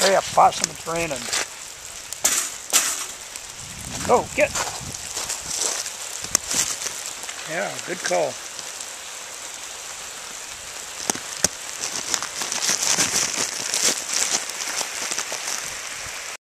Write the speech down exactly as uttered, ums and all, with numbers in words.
Hurry up, Possum, it's raining. Go, get. Yeah, good call.